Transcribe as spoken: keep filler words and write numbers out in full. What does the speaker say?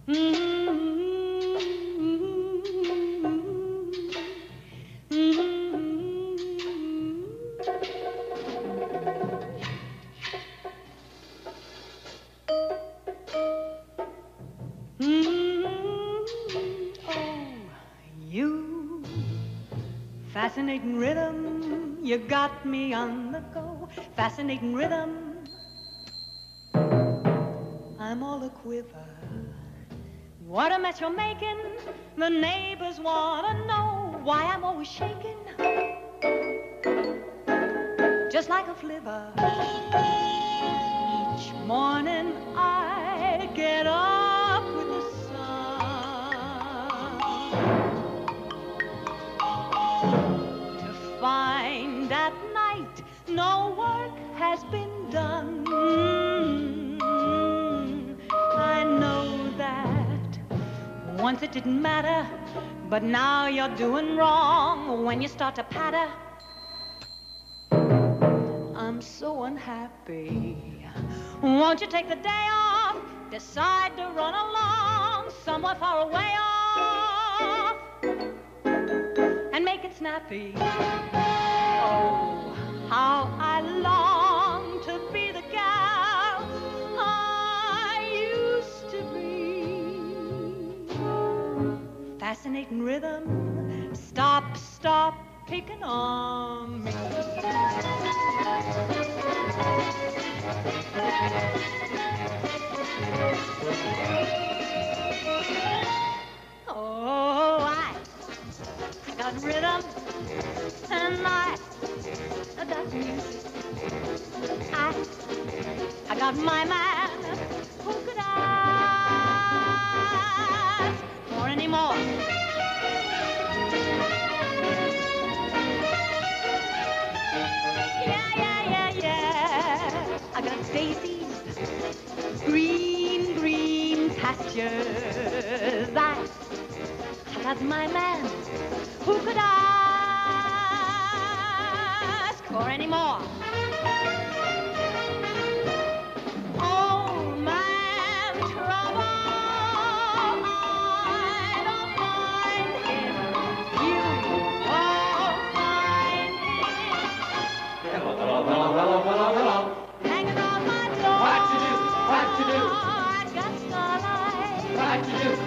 Fascinating rhythm, you got me on the go. Fascinating rhythm, I'm all a quiver. What a mess you're making, the neighbors want to know why I'm always shaking, just like a flivver. Each morning I get up with the find at night no work has been done. I know that once it didn't matter, but now you're doing wrong when you start to patter. I'm so unhappy. Won't you take the day off, decide to run along somewhere far away off, and make it snappy. Oh, how I long to be the gal I used to be. Fascinating rhythm, stop, stop picking on me. Oh, I got rhythm, and I, I got music. I, I got my man. Who could ask for any more? Yeah, yeah, yeah, yeah. I got daisies, green, green pastures. I, I got my man. Who could ask for any more? Oh, man, trouble, I don't mind him. You won't find him. Hello, hello, hello, hello, hello, hello. Hanging on my door. What to do? What to do? I got starlight. What to do?